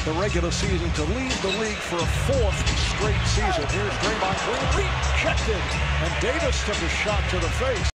the regular season to lead the league for a fourth straight season. Here's Draymond Green, rejected, and Davis took a shot to the face.